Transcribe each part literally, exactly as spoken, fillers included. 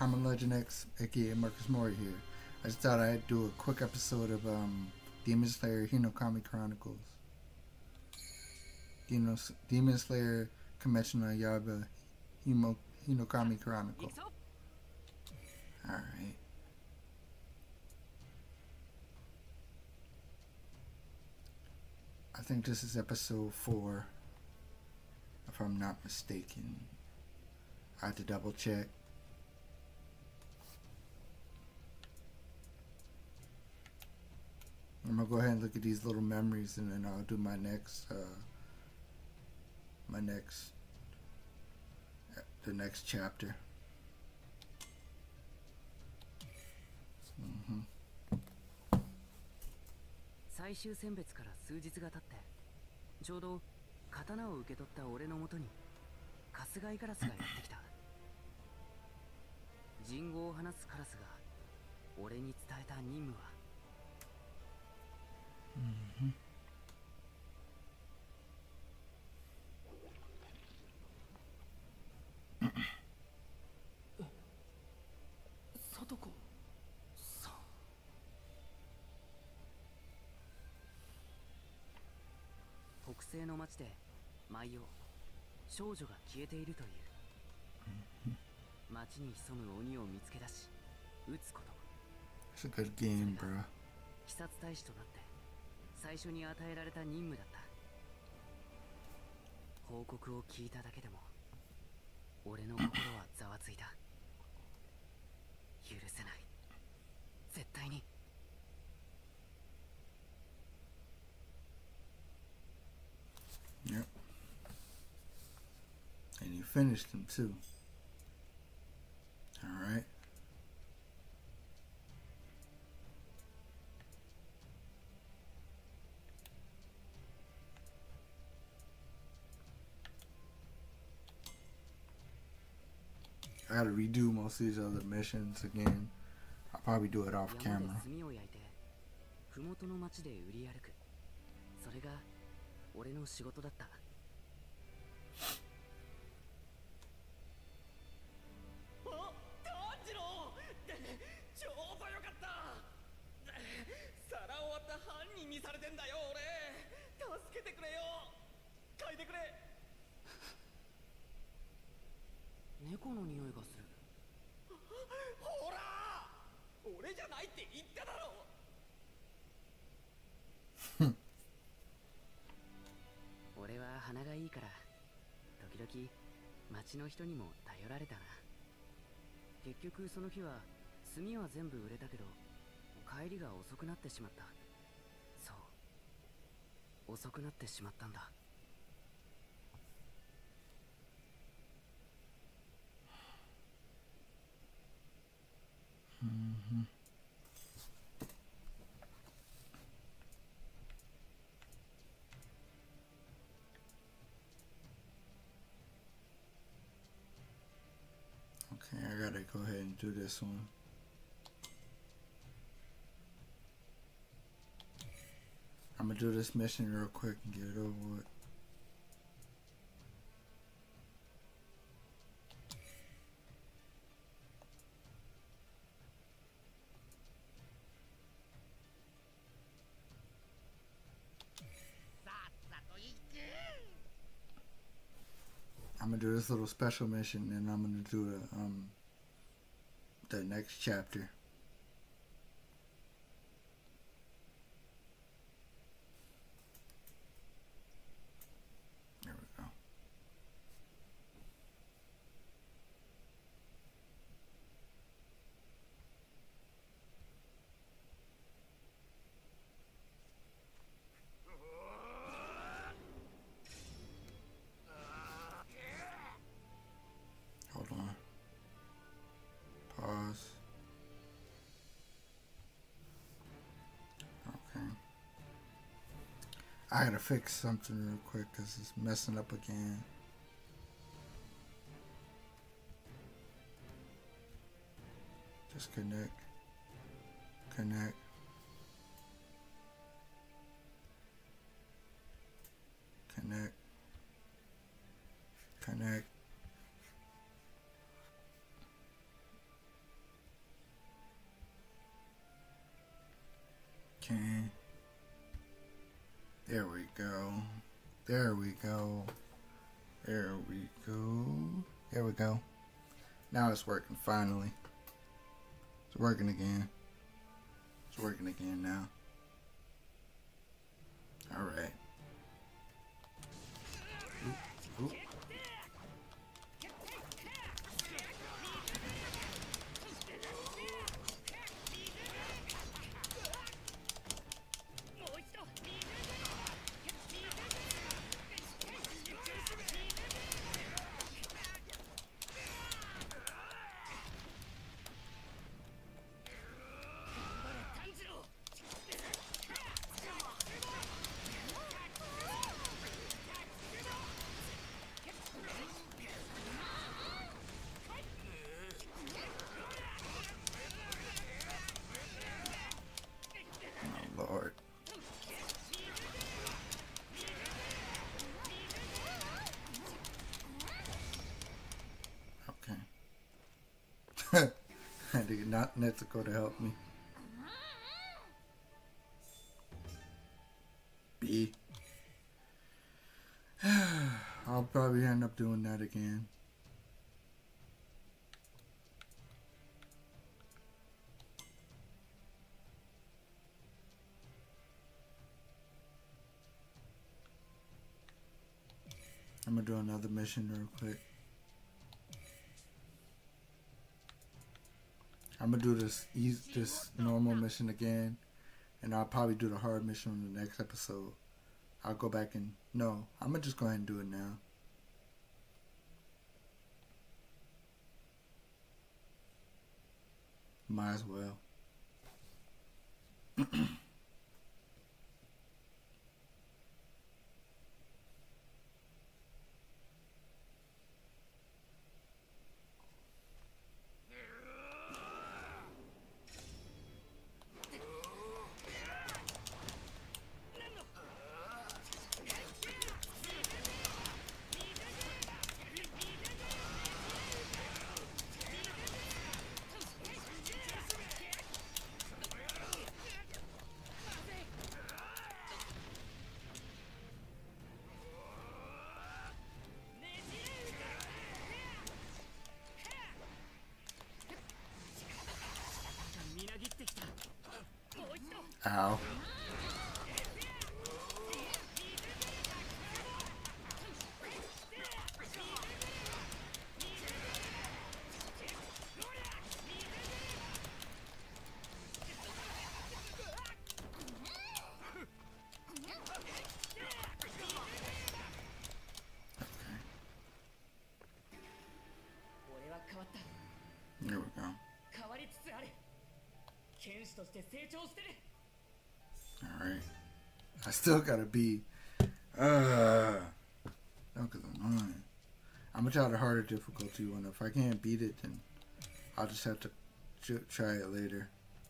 Common Legend X, aka Marcus Mori here. I just thought I'd do a quick episode of um, Demon Slayer Hinokami Chronicles. Demon, Demon Slayer Kimetsu no Yaiba Himo, Hinokami Chronicle. Alright. I think this is episode four, if I'm not mistaken. I have to double check. I'm gonna go ahead and look at these little memories, and then I'll do my next, uh, my next, the next chapter. Mm-hmm. 最終選別から数日が経って、ちょうど刀を受け取った俺のもとに春日井カラスがやってきた。人語を話すカラスが俺に伝えた任務は、 Mm-hmm. 聡子さん。北西の町で毎夜少女が消えているという。町に潜む鬼を見つけ出し撃つこと。 It's a good game, bro. 鬼殺大使となって最初に与えられた任務だった。報告を聞いただけでも俺の心はざわついた。許せない、絶対に。 Yep. And you finished them too. Alright. I gotta redo most of these other missions again. I'll probably do it off camera. ふもとの町で売り歩く。それが俺の仕事だった。あ、炭治郎、ちょうどよかった。皿終わった犯人にされてんだよ俺。助けてくれよ。嗅いでくれ。猫の匂いがする。ほら、俺じゃないって言っただろ。俺は鼻がいいから時々町の人にも頼られたな。結局その日は炭は全部売れたけど帰りが遅くなってしまった。そう、遅くなってしまったんだ。 Mm-hmm. Okay, I gotta go ahead and do this one. I'm gonna do this mission real quick and get it over with. I'm gonna do this little special mission, and I'm gonna do the um the next chapter. There we go. Hold on. Pause. Okay. I gotta fix something real quick because it's messing up again. Just connect. Connect. Connect. Connect. There we go. There we go. There we go. There we go. Now it's working finally. It's working again. It's working again now. Alright. Oop, oop. Lord. Okay. I had to get not Nezuko to help me. B. I'll probably end up doing that again. I'm gonna do another mission real quick. I'm gonna do this this normal mission again, and I'll probably do the hard mission on the next episode. I'll go back and no, I'm gonna just go ahead and do it now. Might as well. Ow. There we go. Alright. I still gotta be. Uh. Don't get annoying. I'm gonna try the harder difficulty one. If I can't beat it, then I'll just have to try it later.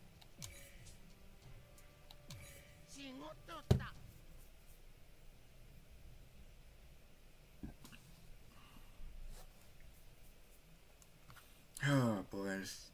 Oh, boys.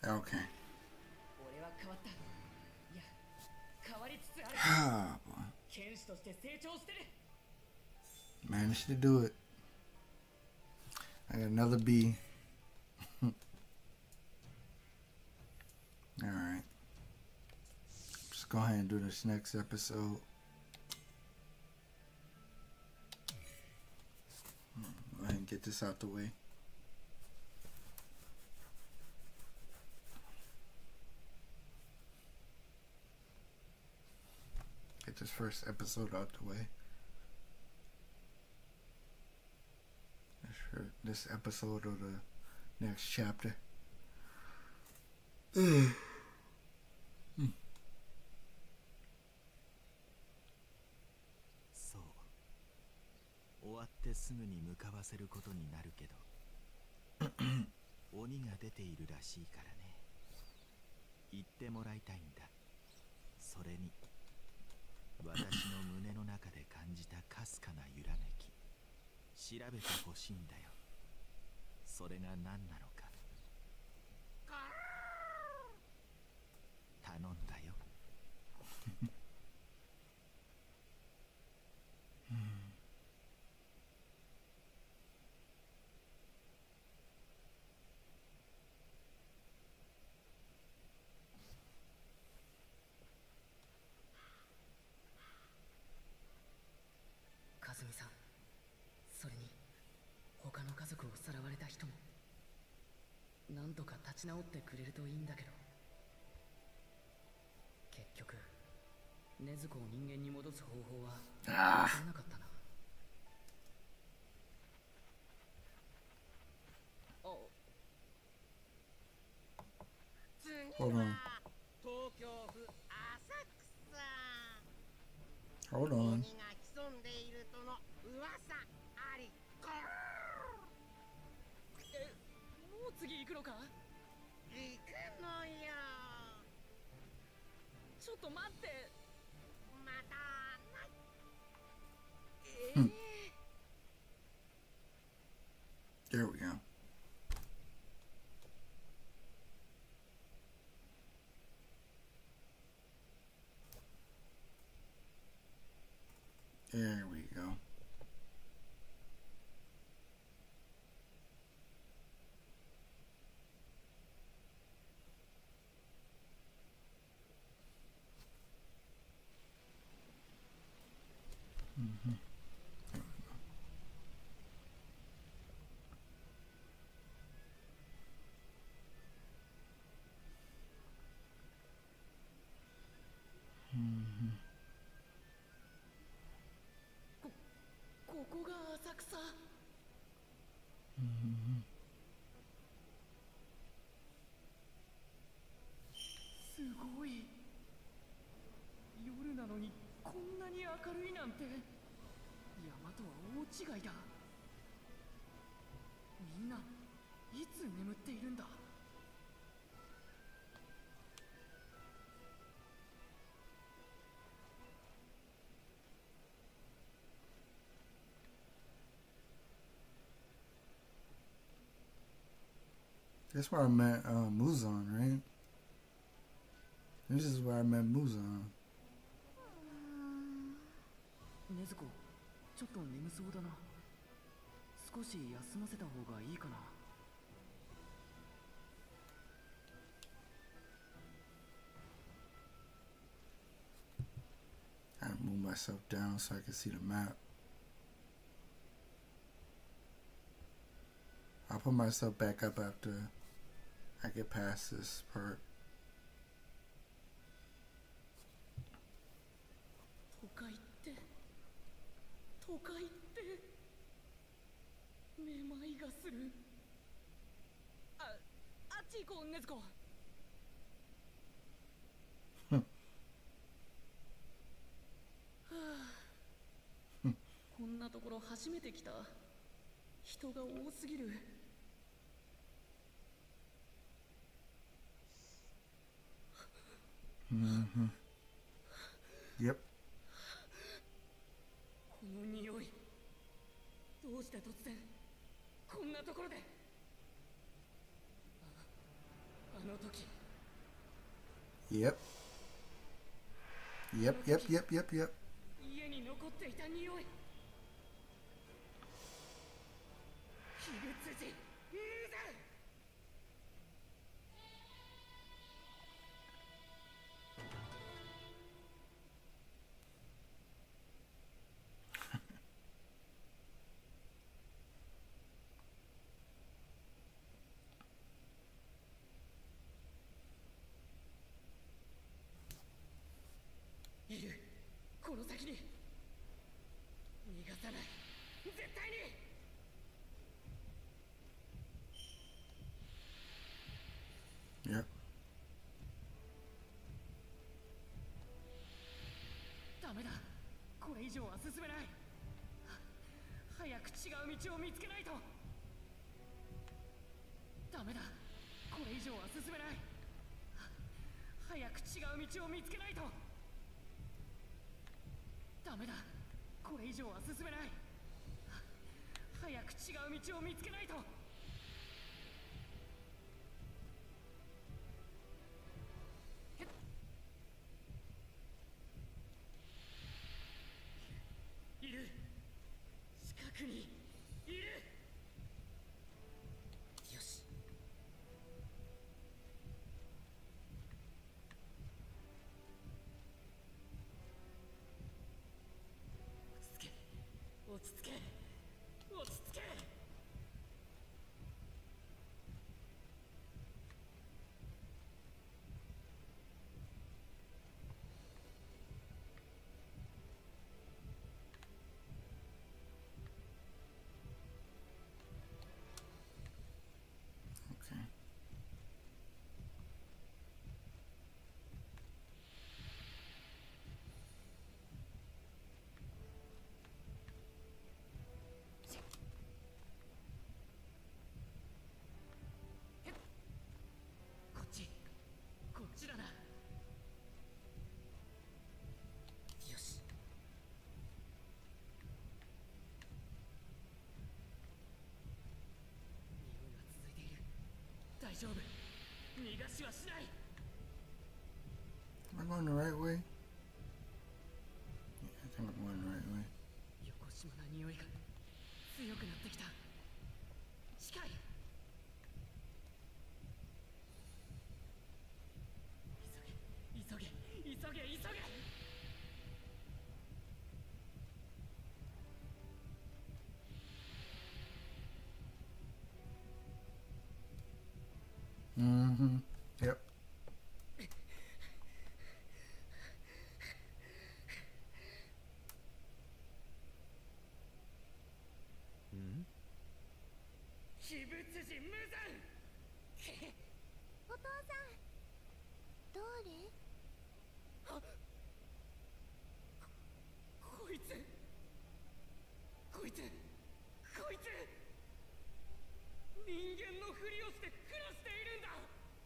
Okay. 俺は変わった。いや、変わりつつある。 Ah, boy. 剣士として成長してる。 Managed to do it. I got another B. Alright. Just go ahead and do this next episode. Go ahead and get this out the way. Get this first episode out the way. For this episode of the next chapter. mm. そう終わってすぐに向かわせることになるけど鬼が出ているらしいからね。言ってもらいたいんだ。それに私の胸の中で感じたかすかな揺らめき調べてほしいんだよ。それが何なのか頼んだよ。 和美さん、それに他の家族をさらわれた人もなんとか立ち直ってくれるといいんだけど、結局禰豆子を人間に戻す方法は分からなかったな。 Hold on. 東京府浅草。 Hold on. 鬼が潜んでいるとの噂あり。 え、もう次行くのか？ 行くのよ。 ちょっと待って。 またない。 えー There we go. There we go. Mm-hmm. There we go. Mm-hmm. ここが浅草。 Mm-hmm. すごい。夜なのにこんなに明るいなんて。山とは大違いだ。みんないつ眠っているんだ。 That's where I met uh, Muzan, right? This is where I met Muzan. 禰豆子、ちょっと眠そうだな。少し休ませた方がいいかな。 I move myself down so I can see the map. I'll put myself back up after I get past this part. 都会って都会ってめまいがする。あ、あっち行こう、禰豆子。はあ、こんなところ初めて来た。人が多すぎる。 Mm-hmm. Yep. この匂い。どうして突然こんなところで。あ、あの Yep. Yep, yep, yep, yep, yep. 家に残っていた匂い。秘仏寺無惨。いる、この先に。逃がさない、絶対に。 Yep. ダメだ、これ以上は進めない。早く違う道を見つけないと。ダメだ、これ以上は進めない。早く違う道を見つけないと。ダメだ、これ以上は進めない。早く違う道を見つけないと。いる、近くにいる。よし。落ち着け、落ち着け。 Okay. こっち、こっちだな。よし。匂いが続いている。大丈夫、逃がしはしない。 Am I going the right way? Yeah, I think I'm going the right way. 横島な匂いが強くなってきた。近い。急げ、急げ、急げ、急げ。 Mm-hmm. Yep. ん？ 秘仏寺無惨。 お父さん、どれ？ あ、こ、こいつ、こいつ、こいつ、人間のふりをして暮らしているんだ。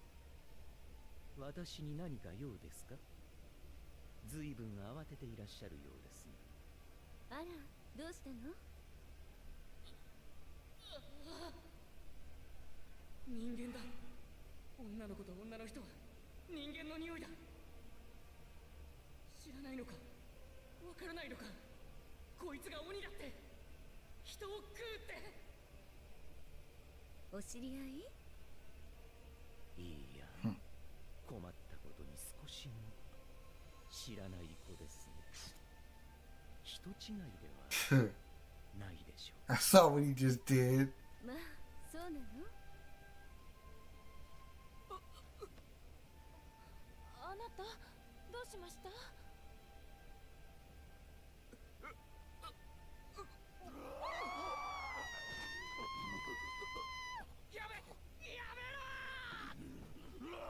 私に何か用ですか？ずいぶん慌てていらっしゃるようですね。 あら、どうしたの？ 人間だ。女の子と女の人は人間の匂いだ。知らないのか、わからないのか。こいつが鬼だって、人を食うって。 お知り合い？ いいや、困ったことに少しも知らない子ですね。人違いではないでしょう。 I saw what he just did. まあ、そうなの？あなた、どうしました？ やめ、やめろ！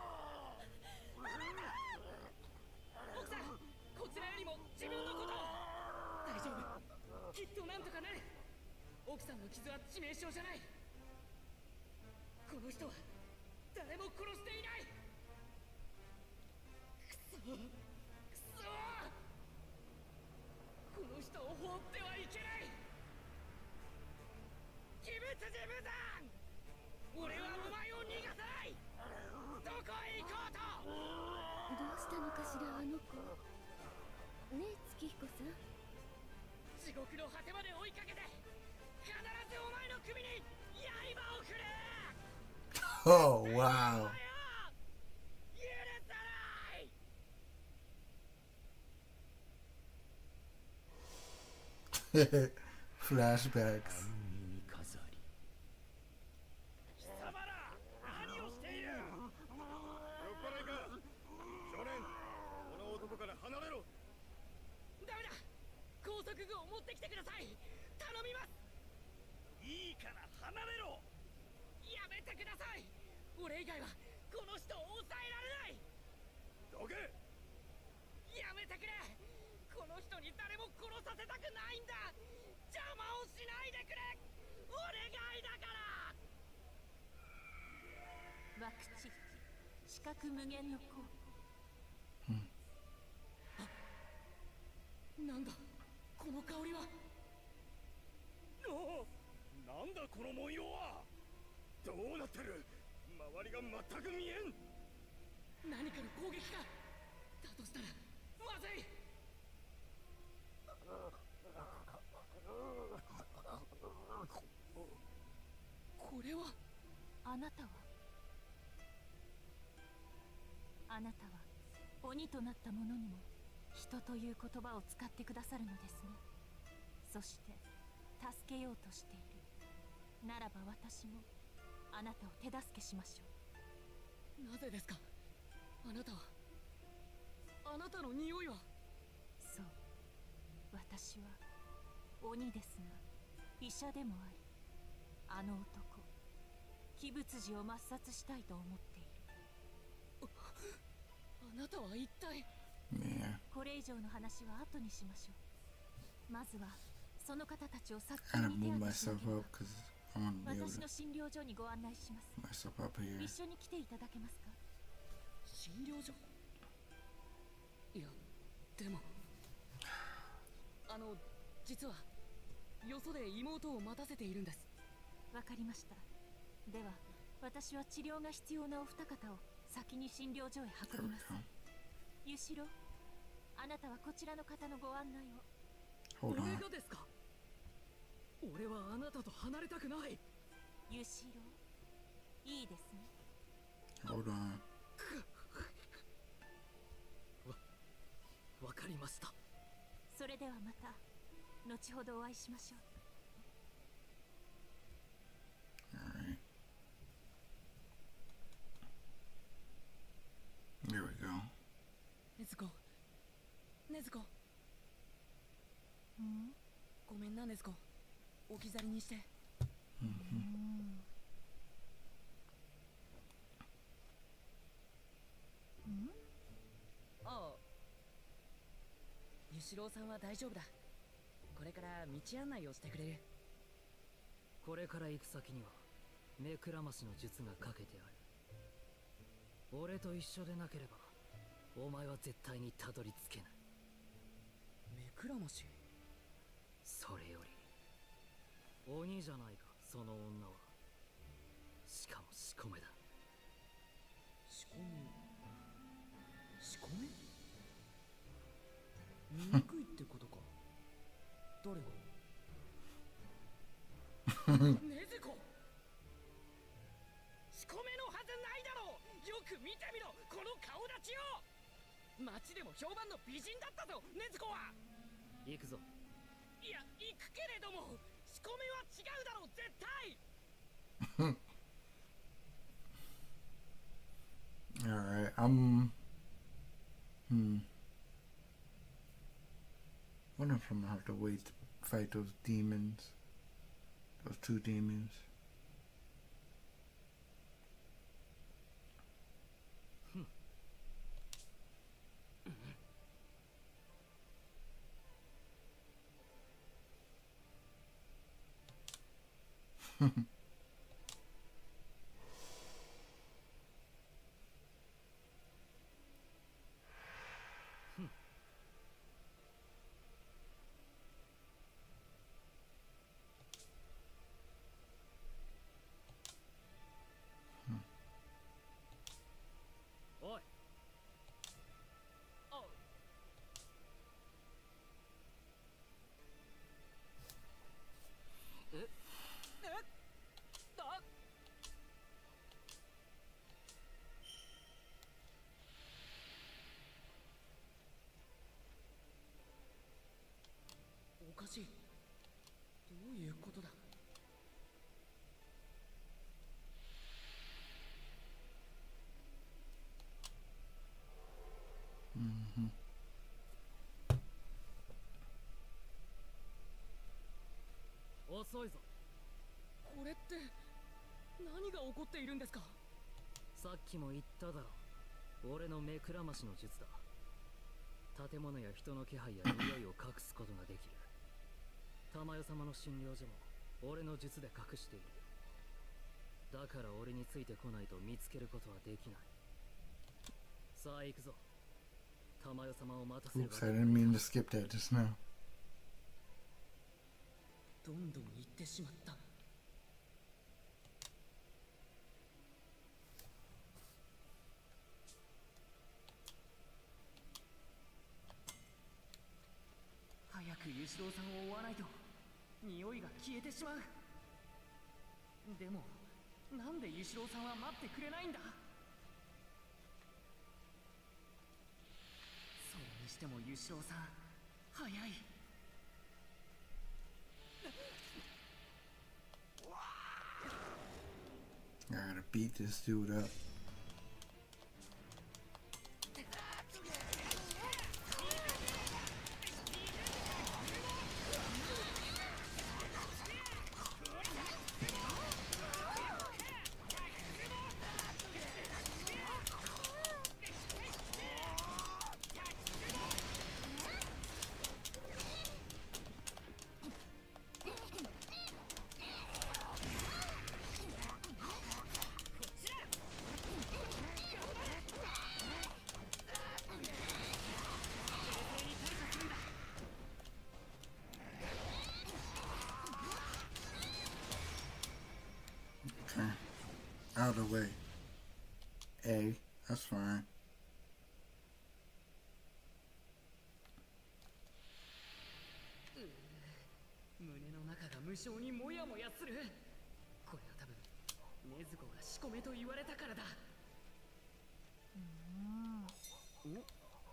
奥さん、こちらよりも自分のこと。大丈夫、きっとなんとかなる。奥さんの傷は致命傷じゃない。この人は誰も殺していない。くそ、くそ、この人を放ってはいけない。鬼物寺無惨、俺はお前を逃がさない。どったのかしら、あの子。ねえ、月彦さん。 地獄の果てまで追いかけて、必ずお前の首に刃をくれ。 Oh, wow. 許さない。 Flashbacks. 耳飾り。貴様ら何をしている。酔っ払いか。少年、この男から離れろ。ダメだ。拘束具を持ってきてください。頼みます。いいから離れろ。やめてください。俺以外はこの人を抑えられない。どけ。やめてくれ。この人に誰も殺させたくないんだ。邪魔をしないでくれ。お願いだから。 ワクチッキ、視覚無限の効果。 なんだこの香りは。おお、なんだこの文様は。どうなってる。周りが全く見えん。何かの攻撃か。だとしたらまずい。これは。 あなたはあなたは鬼となった者にも人という言葉を使ってくださるのですね。そして助けようとしているならば、私もあなたを手助けしましょう。 なぜですか。あなたは。あなたの匂いは。 そう、私は鬼ですが医者でもあり、あの男鬼物児を抹殺したいと思っている。 あなたは一体。 Yeah. これ以上の話は後にしましょう。まずはその方たちを早 Kind 急 of に move 手当てしな myself ければ。 up because I want to be able 私 to の診療所にご案内します。 myself up here. 一緒に来ていただけますか。 診療所。いやでも、あの実はよそで妹を待たせているんです。 わかりました。では私は治療が必要なお二方を先に診療所へ There 運 we びます。 go. ゆしろ、あなたはこちらの方のご案内を。 Hold 俺 on. がですか。俺はあなたと離れたくない。 ゆしろ、いいですね。 Hold on. わかりました。 それではまた後ほどお会いしましょう。 Alright. There we go. ねずこ、ねずこ。 うんごめんなねずこ。置き去りにして。 うんうんああ。ゆしろうさんは大丈夫だ。これから道案内をしてくれる。 これから行く先には目くらましの術がかけてある。俺と一緒でなければお前は絶対にたどり着けない。 目くらまし。 それより鬼じゃないかその女は。しかも仕込めだ。 仕込み。仕込め。醜いってことか。誰が。ねずこ。仕込めのはずないだろう。よく見てみろこの顔立ちを。町でも評判の美人だったぞねずこは。 行くぞ。 いや行くけれども仕込めは違うだろう絶対。 Alright, I'm. Hmm. Wonder if I'm gonna have to wait to fight those demons. Those two demons. Mm-hmm. 遅いぞ。これって何が起こっているんですか？さっきも言っただろう。俺の目くらましの術だ。建物や人の気配や匂いを隠すことができる。玉代様の診療所も俺の術で隠している。だから俺についてこないと見つけることはできない。さあ行くぞ。玉代様を待たせる。 Oops, I didn't mean to skip that just now. どんどん行ってしまった。早くユシロウさんを追わないと匂いが消えてしまう。でもなんでユシロウさんは待ってくれないんだ。それにしてもユシロウさん早い。 I gotta beat this dude up. Out of the way. A, that's fine. 胸の中が無性にモヤモヤする。これは多分禰豆子が仕込めと言われたからだ。うん。お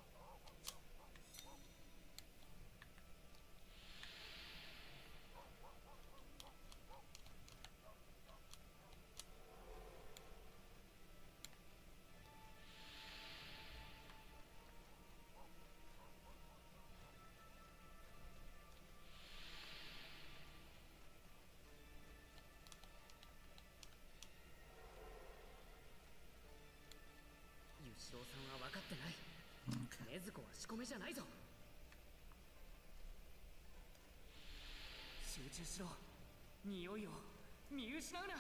ユシロウさんは分かってない。禰豆子は仕込めじゃないぞ。集中しろ。匂いを見失うな。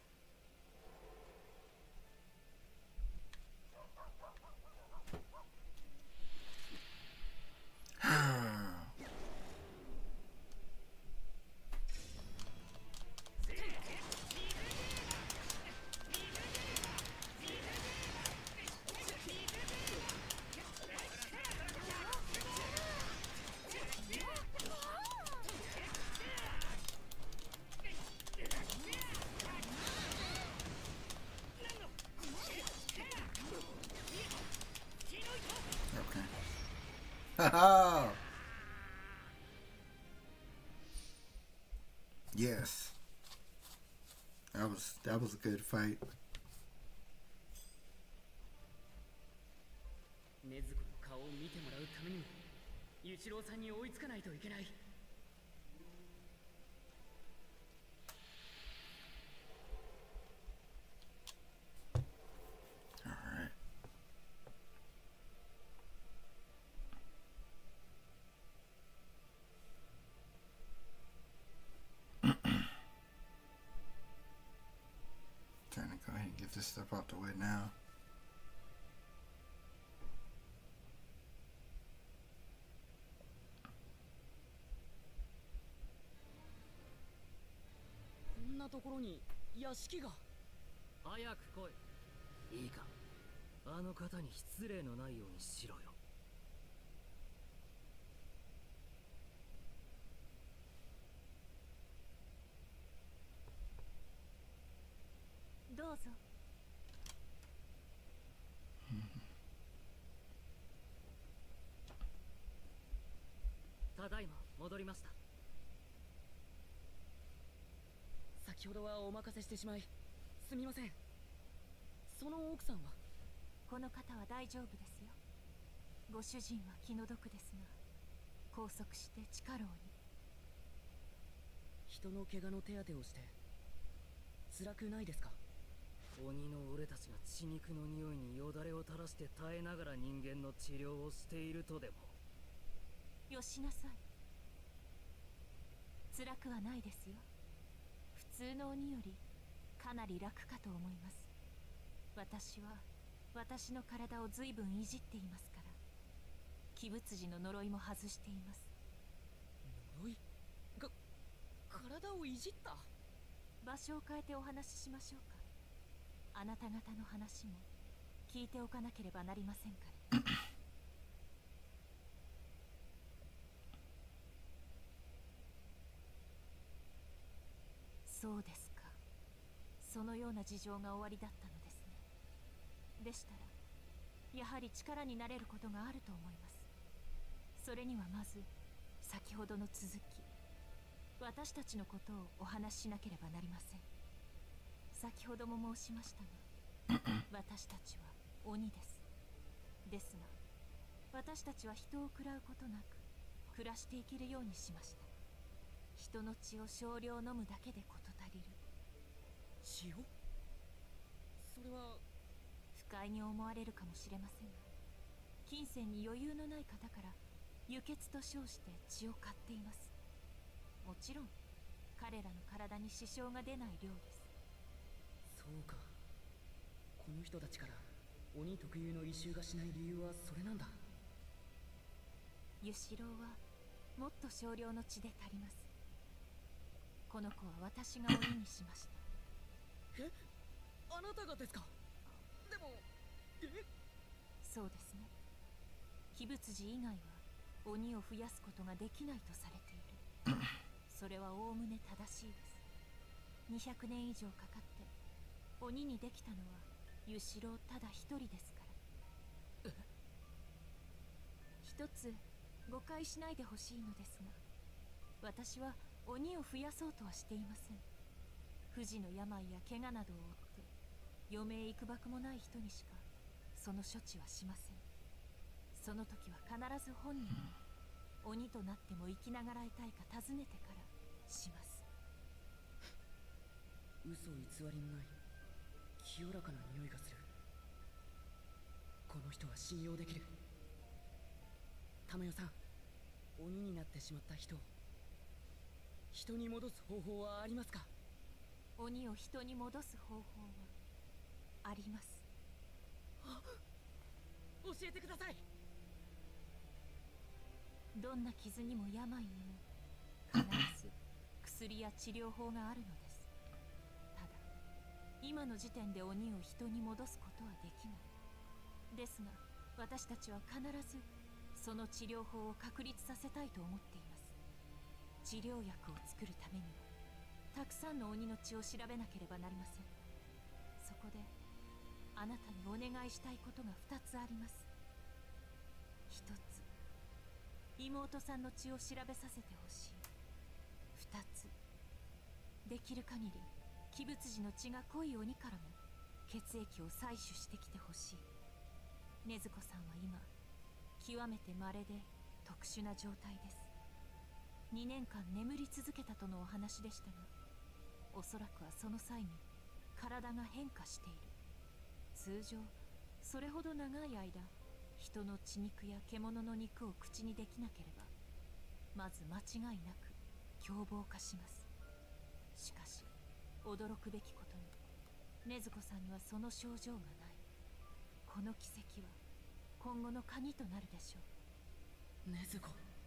Yes. That was that was a good fight. 禰豆子の顔を見てもらうためにもユシロウさんに追いつかないといけない。 Trying to go ahead and get this stuff out the way now. こんなところに屋敷が。早く来い。いいか、あの方に失礼のないようにしろよ。 どうぞ。 ただいま戻りました。先ほどはお任せしてしまいすみません。その奥さんは？ この方は大丈夫ですよ。 ご主人は気の毒ですが、拘束して地下牢に。 人の怪我の手当てをして辛くないですか？鬼の俺たちが血肉の匂いによだれを垂らして耐えながら人間の治療をしているとでも。 よしなさい。辛くはないですよ。普通の鬼よりかなり楽かと思います。私は私の体を随分いじっていますから。鬼仏寺の呪いも外しています。 呪いが体をいじった？ 場所を変えてお話ししましょうか。あなた方の話も聞いておかなければなりませんから。そうですか。そのような事情がおありだったのですね。でしたらやはり力になれることがあると思います。それにはまず先ほどの続き、私たちのことをお話ししなければなりません。先ほども申しましたが私たちは鬼です。ですが私たちは人を食らうことなく暮らしていけるようにしました。人の血を少量飲むだけで事足りる。 血を？それは不快に思われるかもしれませんが、金銭に余裕のない方から輸血と称して血を買っています。もちろん彼らの体に支障が出ない量です。 そうか。この人たちから鬼特有の異臭がしない理由はそれなんだ。 ユシロウはもっと少量の血で足ります。この子は私が鬼にしました。 え？あなたがですか？でも、え？ そうですね。鬼仏寺以外は鬼を増やすことができないとされている。それはおおむね正しいです。にひゃくねん以上かかって鬼にできたのはユシロウただ一人ですから。一つ誤解しないでほしいのですが、私は鬼を増やそうとはしていません。不治の病や怪我などを負って余命いくばくもない人にしかその処置はしません。その時は必ず本人に鬼となっても生きながらえたいか尋ねてからします。 嘘偽りのない清らかな匂いがする。この人は信用できる。玉代さん、鬼になってしまった人を人に戻す方法はありますか？ 鬼を人に戻す方法はあります。 教えてください。 どんな傷にも病にも必ず薬や治療法があるのです。ただ今の時点で鬼を人に戻すことはできない。ですが私たちは必ずその治療法を確立させたいと思っています。治療薬を作るためにはたくさんの鬼の血を調べなければなりません。そこであなたにお願いしたいことがふたつあります。ひとつ、妹さんの血を調べさせてほしい。ふたつ、できる限り鬼仏寺の血が濃い鬼からも血液を採取してきてほしい。禰豆子さんは今極めて稀で特殊な状態です。にねんかん眠り続けたとのお話でしたが、おそらくはその際に体が変化している。通常それほど長い間人の血肉や獣の肉を口にできなければまず間違いなく凶暴化します。しかし驚くべきことに禰豆子さんにはその症状がない。この奇跡は今後の鍵となるでしょう。 禰豆子。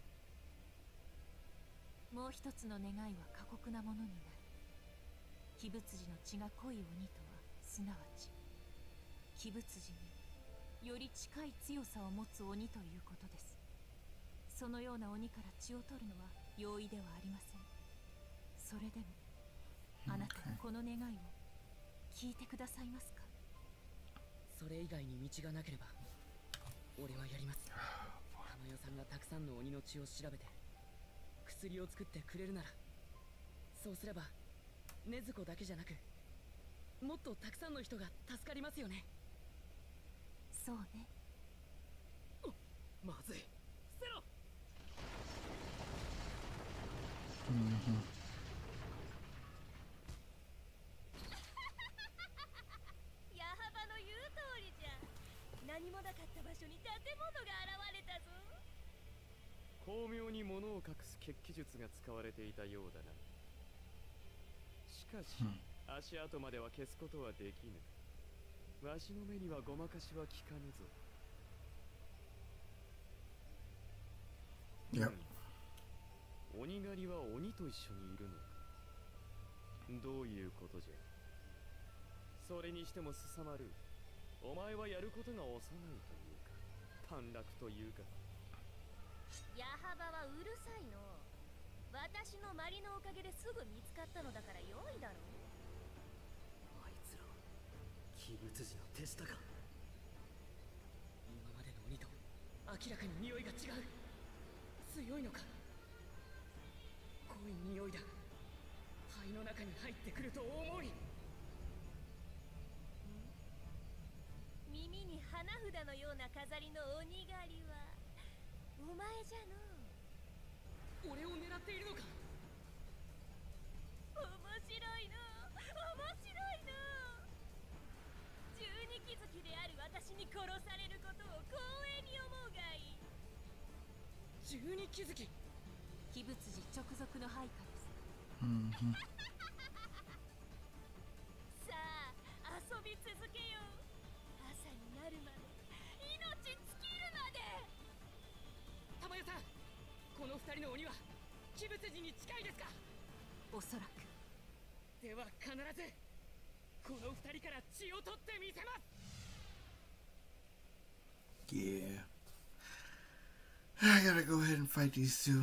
もう一つの願いは過酷なものになる。鬼仏寺の血が濃い鬼とはすなわち鬼仏寺により近い強さを持つ鬼ということです。そのような鬼から血を取るのは容易ではありません。それでもあなたはこの願いを聞いてくださいますか？ それ以外に道がなければ俺はやります。玉代さんがたくさんの鬼の血を調べて薬を作ってくれるなら、そうすれば禰豆子だけじゃなくもっとたくさんの人が助かりますよね。 そうね。 まずい。捨てろ。 Mm-hmm. 矢幅の言う通りじゃ。何もなかった場所に建物が現れたぞ。 巧妙に物を隠す血気術が使われていたようだな。しかし、足跡までは消すことはできぬ。わしの目にはごまかしは効かぬぞ。 Yep. 鬼狩りは鬼と一緒にいるのか。どういうことじゃ。それにしても凄まるい。お前はやることが幼いというか、短絡というか。 矢幅はうるさいの。私のマリのおかげですぐ見つかったのだから良いだろう。 あいつら鬼物児の手下か。今までの鬼と明らかに匂いが違う。強いのか。濃い匂いだ。肺の中に入ってくると思い。 耳に花札のような飾りの鬼狩りはお前じゃの。 俺を狙っているのか。 面白いの。面白いの。十二鬼月である私に殺されることを光栄に思うがいい。 十二鬼月。 鬼物児直属の配下です。 Mm-hmm. さあ遊び続けよう。朝になるまで、命尽きるまで。 玉代さん、この二人の鬼は鬼物児に近いですか。 おそらく。 では必ずこの二人から血を取ってみせます。 Yeah. I gotta go ahead and fight these two.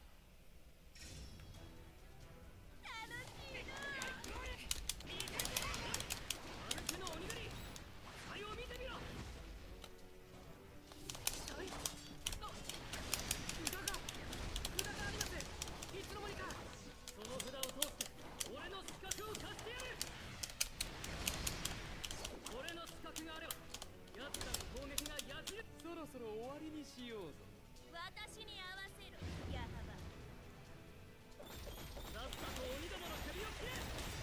そろそろ終わりにしようぞ。 私に合わせろ、矢幅。 さっさと鬼どもの首を切れ。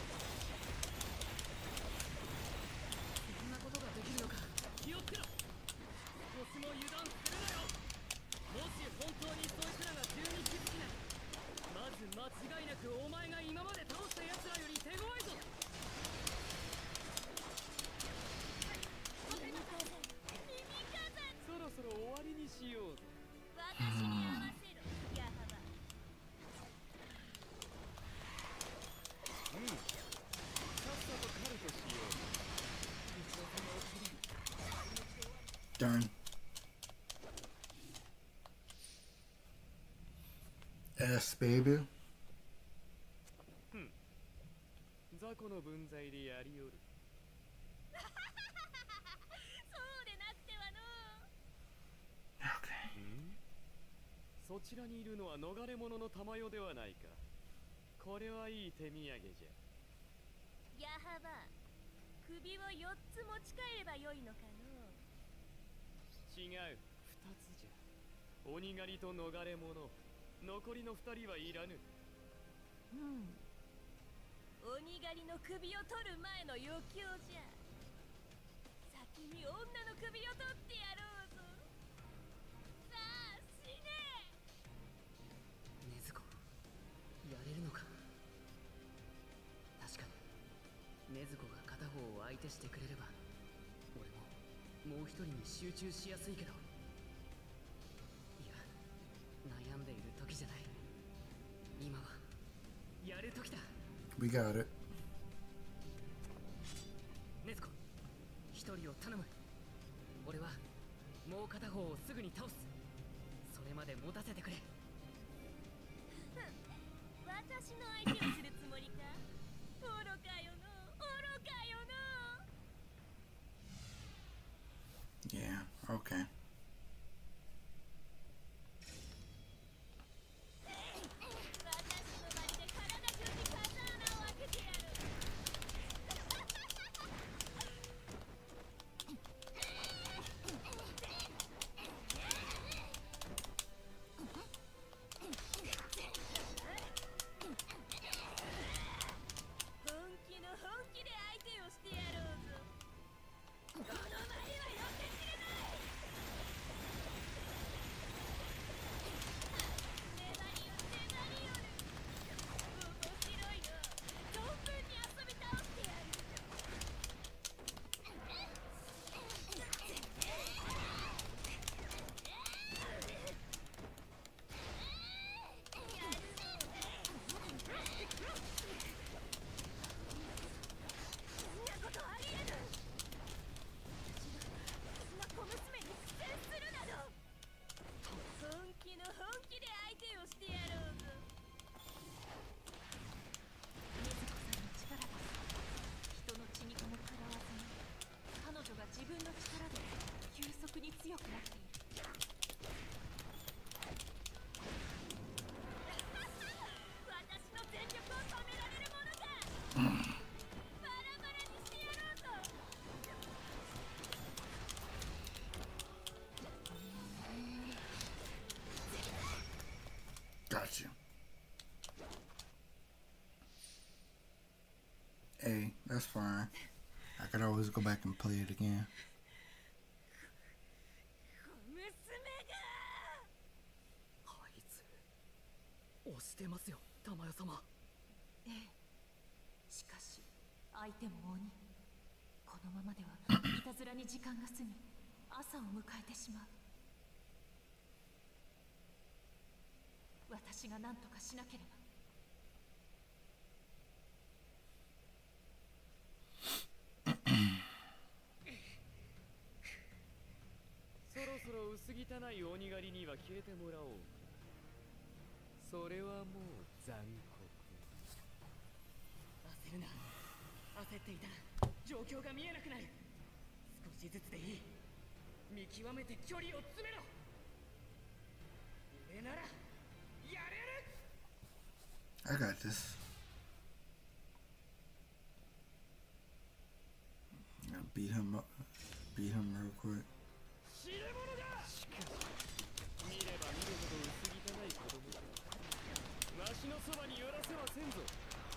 そんなことができるのか。気をつけろ。少しも油断するなよ。もし本当にそいつらが十二鬼月なら、まず間違いなくお前が今まで倒した奴らより手強いぞ。 そろそろ終わりにしようぞ。 私に合わせろ、矢幅。 うん。さっさと狩るとしよう。 Darn. S, baby. ふん。雑魚の分際でやりよる。 そうでなくてはの。 Okay. ん？そちらにいるのは逃れ者の玉代ではないか。これはいい手土産じゃ。 矢幅、首を四つ持ち帰ればよいのかの。 違う、二つじゃ。鬼狩りと逃れ者、残りの二人はいらぬ。 うん。鬼狩りの首を取る前の余興じゃ。先に女の首を取ってやろうぞ。さあ死ね。 禰豆子、やれるのか。確かに禰豆子が片方を相手してくれれば俺ももう一人に集中しやすいけど、いや悩んでいる時じゃない。今はやる時だ。 We got it. 禰豆子、一人を頼む。俺はもう片方をすぐに倒す。それまで持たせてくれ。 私の相手をするつもりか。愚かよの、愚かよの。 Yeah, okay. 私の場で体中に風穴を開けてやる。 強くなっている。私の全力を止められるものか。バラバラにしてやろうと。 Gotcha. Hey, that's fine. I could always go back and play it again. あいつ押してますよ、玉代様。 ええ。しかし相手も鬼。このままではいたずらに時間が過ぎ、朝を迎えてしまう。私が何とかしなければ。 そろそろ薄汚い鬼狩りには消えてもらおう。それはもう残酷。 焦るな。焦っていたら状況が見えなくなる。少しずつでいい。見極めて距離を詰めろ。俺ならやれる。 I got this. I'll beat him up. Beat him real quick. 知る者がしかし見れば見るほど薄汚い子供だ。わしのそばに寄らせはせんぞ。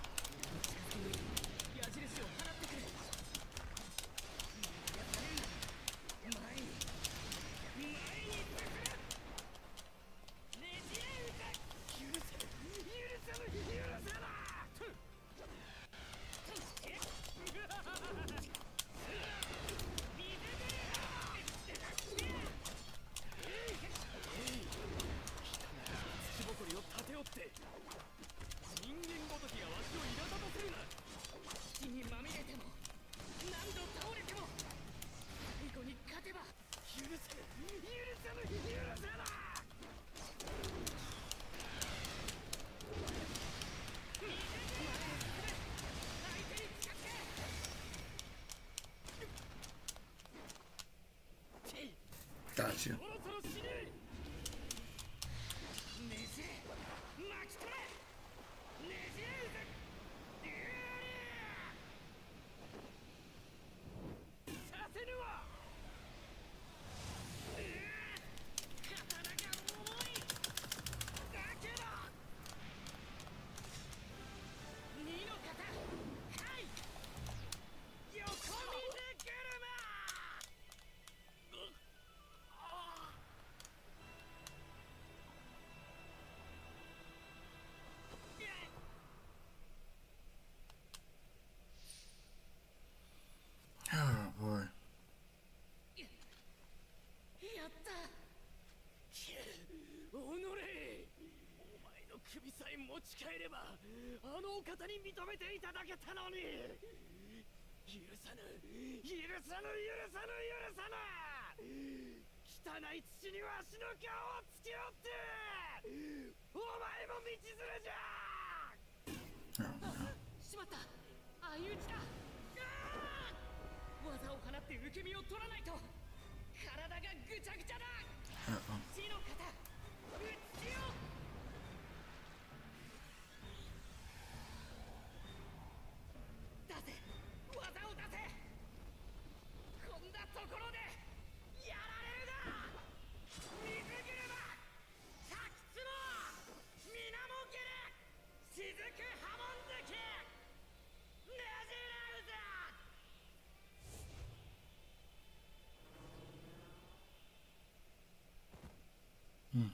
矢印を放ってくれ。前に前に進め。ねじれ打て。許せ許せぬ許せな。土ぼこりを立ておって人間ごときがわしを苛立たせるな。土にまみれても何度倒れても最後に勝てば許せぬ許せぬ許せな。 Gotcha. そろそろ死ね。ねじれ巻き取れ。ねじれうぜ。させぬわ。刀が重いだけど二の型はい横水車。 Oh boy. やった。おのれ、お前の首さえ持ち帰ればあのお方に認めていただけたのに。許さぬ許さぬ許さぬ許さぬ。汚い土にわしの顔をつけおってお前も道連れじゃ。しまった。相打ちだ。技を放って受け身を取らないと体がぐちゃぐちゃだ。地の型打ちよ。出せ技を出せ。こんなところでやられるな。水車着地も水もけれ雫波紋月ねじれうぜ。 Hmm.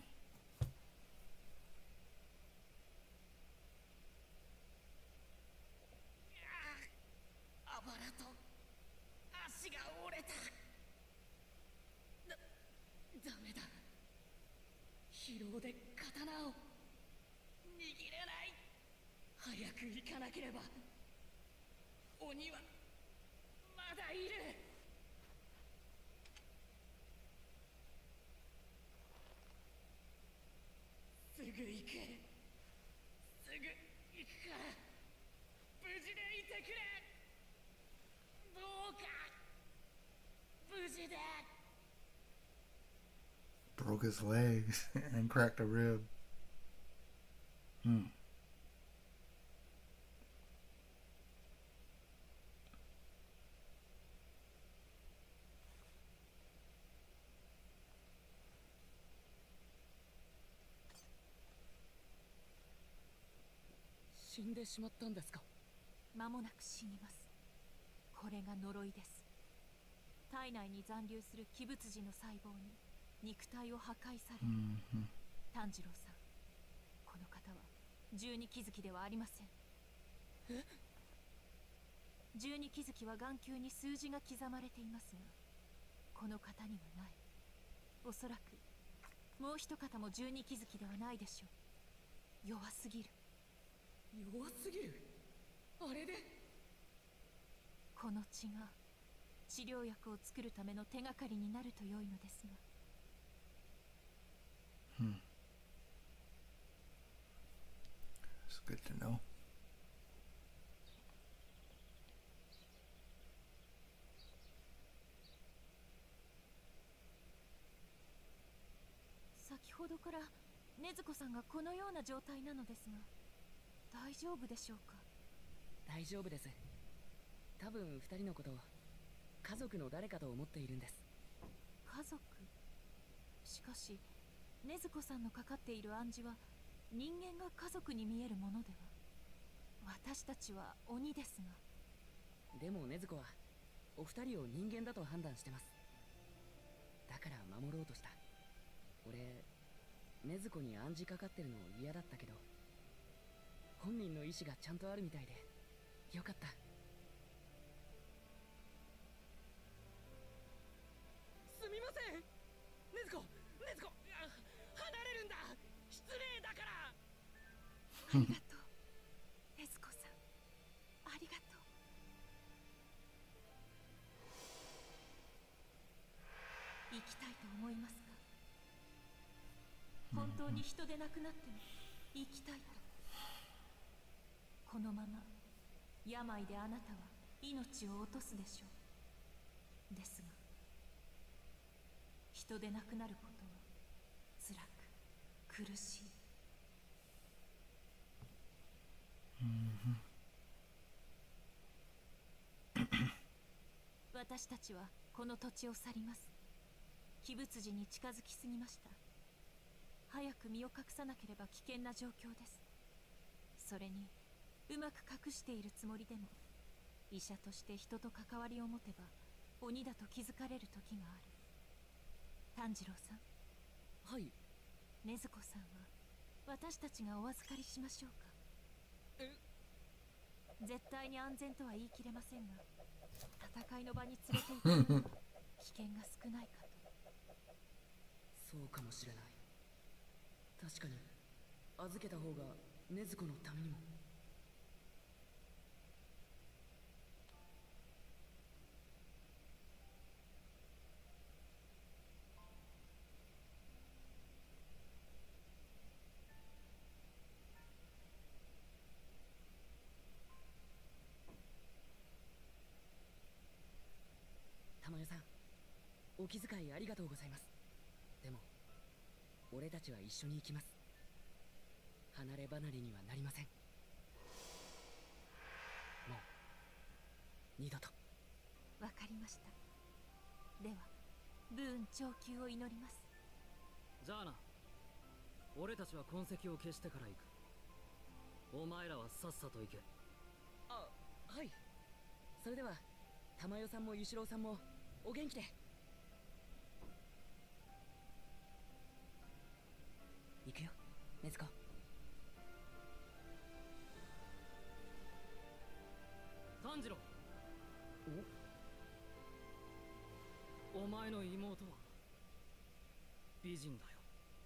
あばらと足が折れた。だ、ダメだ。疲労で刀を握れない。早く行かなければ。鬼はまだいる。すぐ行く。すぐ行くから無事でいてくれ。どうか無事で。 broke his legs and cracked a rib. Hmm. 死んでしまったんですか。 間もなく死にます。これが呪いです。体内に残留する鬼物児の細胞に肉体を破壊される。 Mm-hmm. 炭治郎さん、この方は十二鬼月ではありません。 え？ 十二鬼月は眼球に数字が刻まれていますが、この方にはない。おそらくもう一方も十二鬼月ではないでしょう。弱すぎる。 弱すぎる。あれでこの血が治療薬を作るための手がかりになると良いのですが。 Hmm. It's good to know. 先ほどから禰豆子さんがこのような状態なのですが、大丈夫でしょうか。 大丈夫です。多分二人のことを家族の誰かと思っているんです。 家族？しかし禰豆子さんのかかっている暗示は人間が家族に見えるものでは。私たちは鬼ですが。 でも禰豆子はお二人を人間だと判断してます。だから守ろうとした。俺禰豆子に暗示かかってるの嫌だったけど、本人の意志がちゃんとあるみたいでよかった。 すみません。禰豆子、禰豆子、離れるんだ。失礼だから。 ありがとう禰豆子さん、ありがとう。生きたいと思いますか。本当に人でなくなっても生きたいと。このまま病であなたは命を落とすでしょう。ですが人でなくなることは辛く苦しい。私たちはこの土地を去ります。鬼物児に近づきすぎました。早く身を隠さなければ危険な状況です。それにうまく隠しているつもりでも、医者として人と関わりを持てば鬼だと気づかれる時がある。炭治郎さん。 はい。 禰豆子さんは私たちがお預かりしましょうか。 え？ 絶対に安全とは言い切れませんが、戦いの場に連れて行くのは危険が少ないかと。 そうかもしれない。確かに預けた方が禰豆子のためにも。玉代さん、お気遣いありがとうございます。でも俺たちは一緒に行きます。離れ離れにはなりません。もう二度と。 わかりました。では武運長久を祈ります。 じゃあな。俺たちは痕跡を消してから行く。お前らはさっさと行け。 あ、はい。それでは玉代さんもゆしろうさんもお元気で。行くよ、禰豆子。 炭治郎。おお前の妹は美人だよ。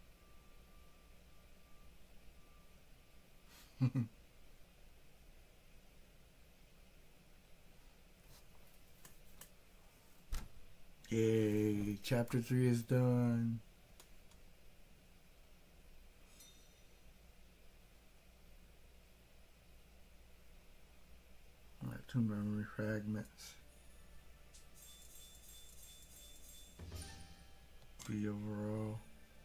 Yay, chapter three is done. Alright, two memory fragments. B overall.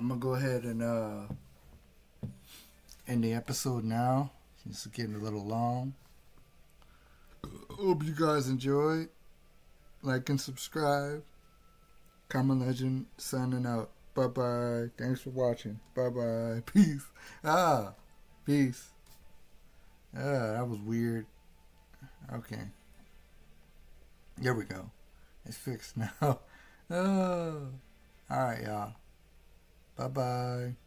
I'm gonna go ahead and uh, end the episode now. It's getting a little long. Hope you guys enjoyed. Like and subscribe. Common Legend signing out. Bye bye. Thanks for watching. Bye bye. Peace. Ah, peace. Ah, that was weird. Okay. There we go. It's fixed now. Oh. Alright, y'all. Bye bye.